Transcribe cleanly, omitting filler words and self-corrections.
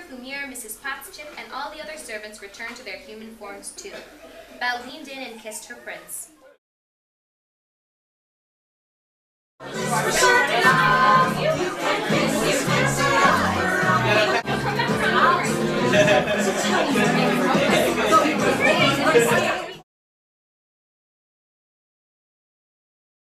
Kumir, Mrs. Potts, Chip, and all the other servants returned to their human forms too. Belle leaned in and kissed her prince.